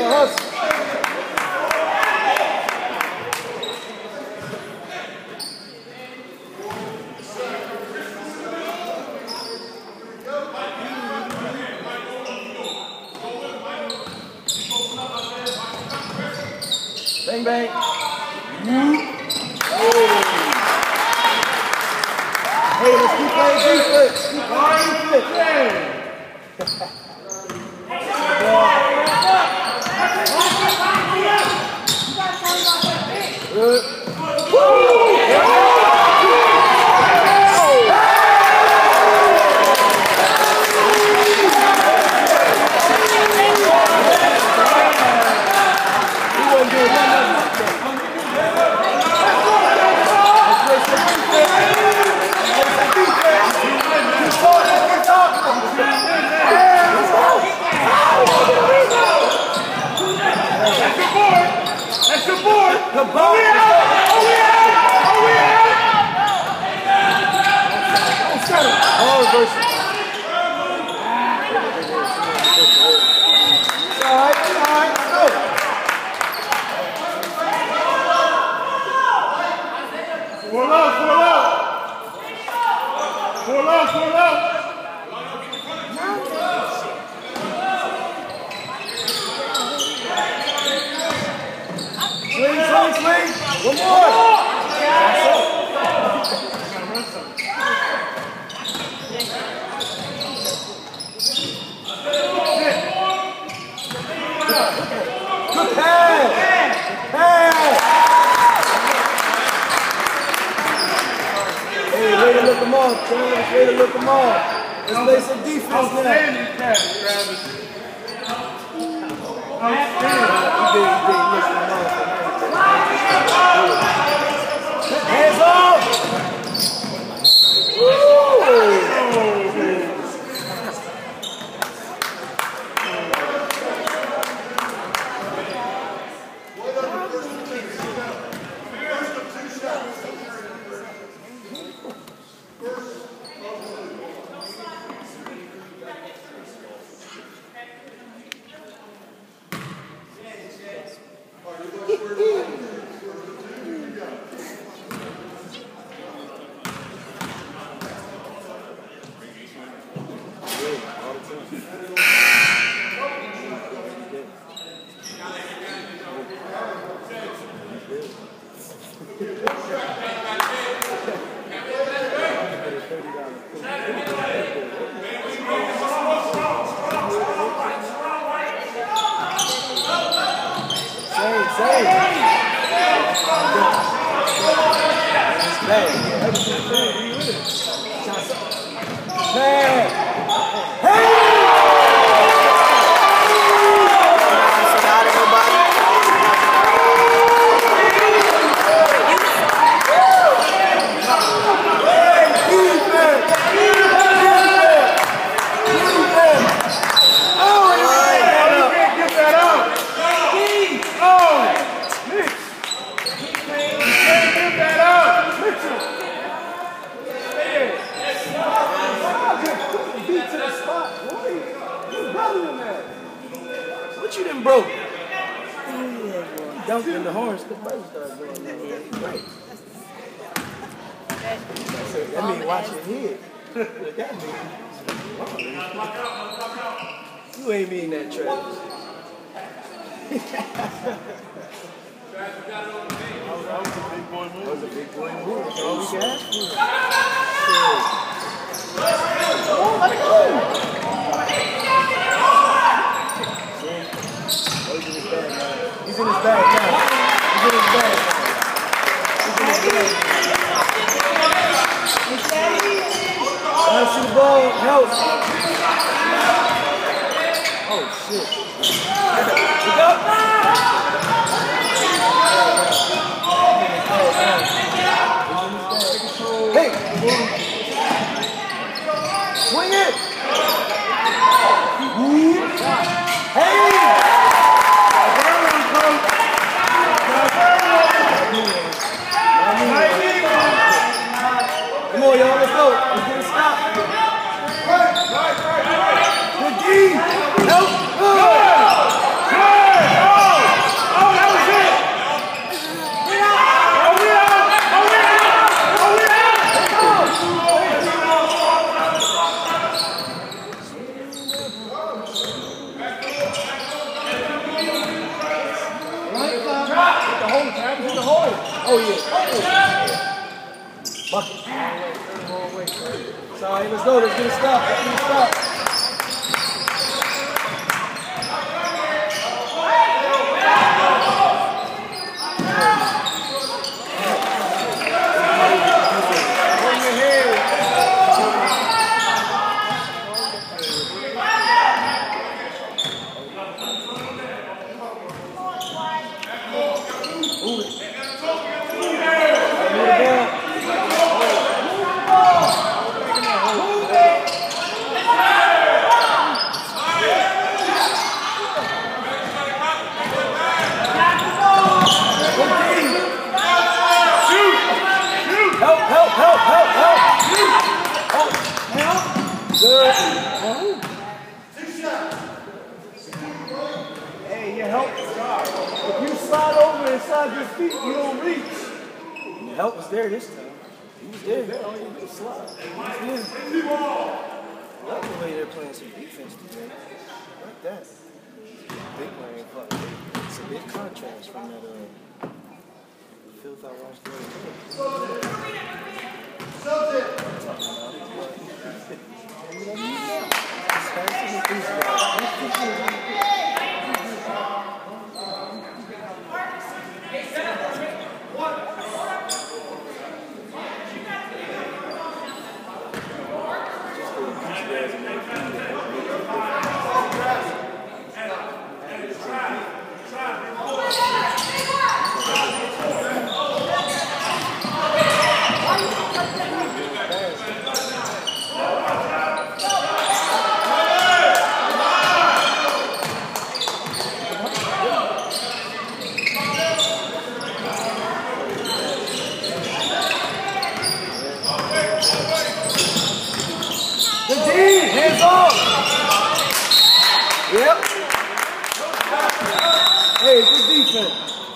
hustle. Bang, bang. Hey, let's keep playing defense. Keep playing defense. Good. That's your board! The ball! Oh, yeah! Don't settle! Oh, reverse it. All right, go! Four low! Swing! One more! Good pass! Hey, way to look them off, Travis. Way to look them off. Let's play some defense now. Outstanding pass, Travis. Outstanding. He did look them off. Hands off! Woo! What you done broke? Dunked in the horns. The first started going right. That mean watch your head. That mean. You ain't mean that, Travis. That was a big boy move. That was a big boy move. That's all we can ask for. Oh, let it go. He's in his bag now. He's in his bag now. Bounce to the ball. Help. Oh, shit. Hey! Swing it! Hey! Come on, y'all, let's go. Let's get a stop. Good D. Nope. Good. Oh, yeah. Bucket. Wrong way. Sorry, let's go. Let's get a stop. Let's get a stop. Hey, you help. If you slide over inside your feet, you don't reach. The help was there this time. He was there. All you do is slide. He was there. I love the way they're playing some defense today. Like that. Big playing fuck. It's a big contrast from that filth I watched the other hands off! Yep. Hey, good defense.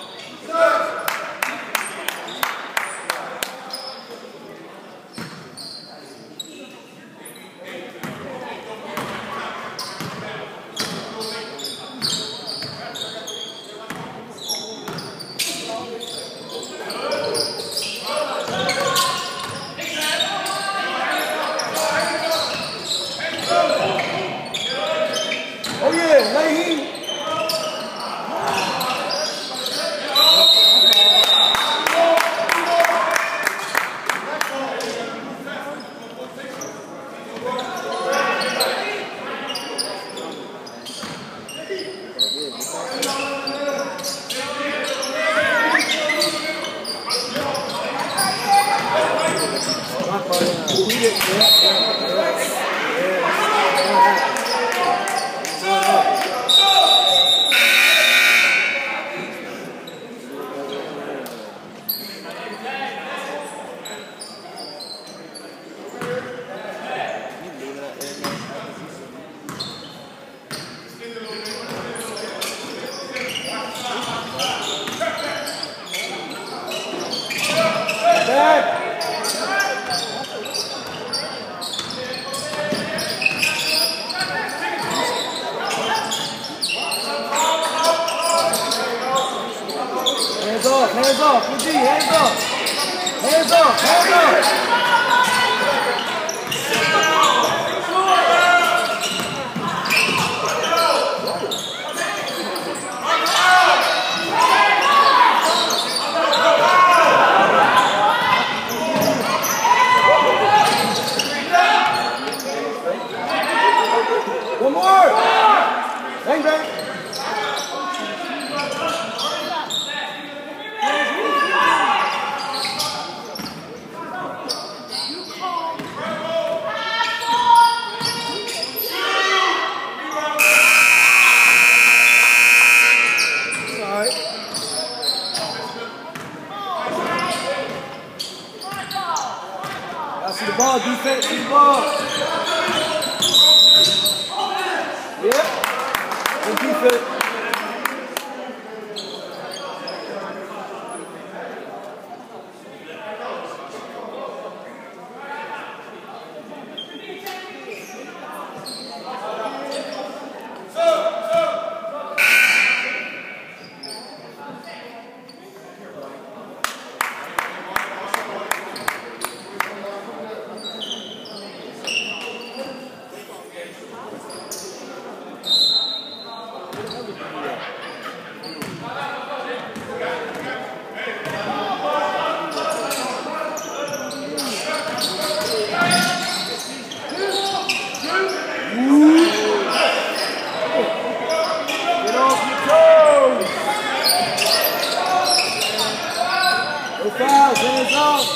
Oh yeah, Leahy. Hands off, G, hands off. Hands off, hands off. One more. Bang, bang. See the ball, defense, see the ball. Yep. Good defense. hands off.